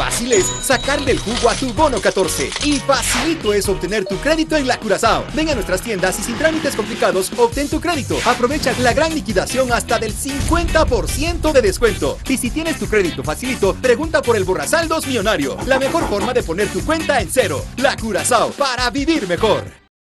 Fácil es sacarle el jugo a tu bono 14 y facilito es obtener tu crédito en la Curazao. Ven a nuestras tiendas y sin trámites complicados obtén tu crédito. Aprovecha la gran liquidación hasta del 50% de descuento. Y si tienes tu crédito facilito, pregunta por el borrasaldos millonario. La mejor forma de poner tu cuenta en cero. La Curazao, para vivir mejor.